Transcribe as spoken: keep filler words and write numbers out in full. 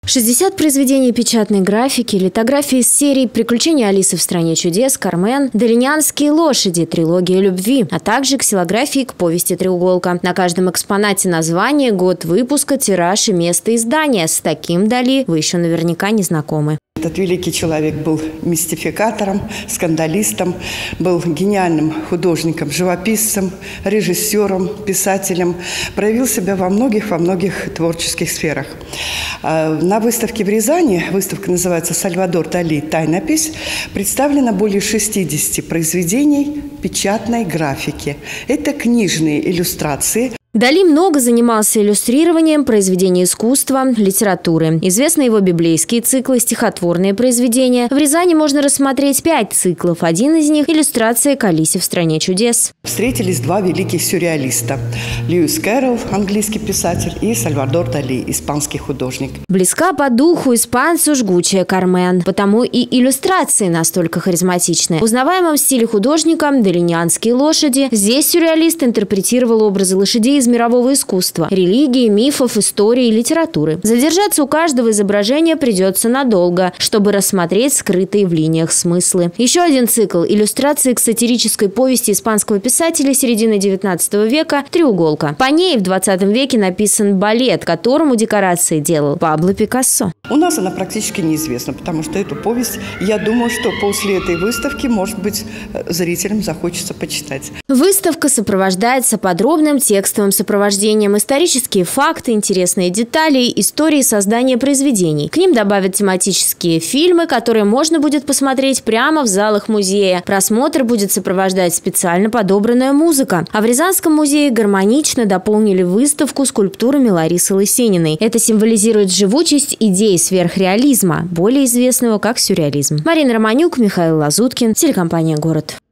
шестьдесят произведений печатной графики, литографии из серий «Приключения Алисы в стране чудес», «Кармен», «Долинянские лошади», «Трилогия любви», а также ксилографии к повести «Треуголка». На каждом экспонате название, год выпуска, тираж и место издания. С таким Дали вы еще наверняка не знакомы. Этот великий человек был мистификатором, скандалистом, был гениальным художником, живописцем, режиссером, писателем. Проявил себя во многих, во многих творческих сферах. На выставке в Рязани, выставка называется «Сальвадор Дали. Тайнопись», представлено более шестидесяти произведений печатной графики. Это книжные иллюстрации. Дали много занимался иллюстрированием произведений искусства, литературы. Известны его библейские циклы, стихотворные произведения. В Рязани можно рассмотреть пять циклов. Один из них – иллюстрация к Алисе в стране чудес. Встретились два великих сюрреалиста – Льюис Кэрролл, английский писатель, и Сальвадор Дали, испанский художник. Близка по духу испанцу жгучая Кармен. Потому и иллюстрации настолько харизматичны. В узнаваемом стиле художника «Долинянские лошади» здесь сюрреалист интерпретировал образы лошадей из мирового искусства, религии, мифов, истории и литературы. Задержаться у каждого изображения придется надолго, чтобы рассмотреть скрытые в линиях смыслы. Еще один цикл – иллюстрации к сатирической повести испанского писателя середины девятнадцатого века «Треуголка». По ней в двадцатом веке написан балет, которому декорации делал Пабло Пикассо. У нас она практически неизвестна, потому что эту повесть, я думаю, что после этой выставки, может быть, зрителям захочется почитать. Выставка сопровождается подробным текстовым сопровождением, исторические факты, интересные детали, истории создания произведений. К ним добавят тематические фильмы, которые можно будет посмотреть прямо в залах музея. Просмотр будет сопровождать специально подобранная музыка. А в Рязанском музее гармонично дополнили выставку скульптурами Ларисы Лысениной. Это символизирует живучесть идей сверхреализма, более известного как сюрреализм. Марина Романюк, Михаил Лазуткин, телекомпания «Город».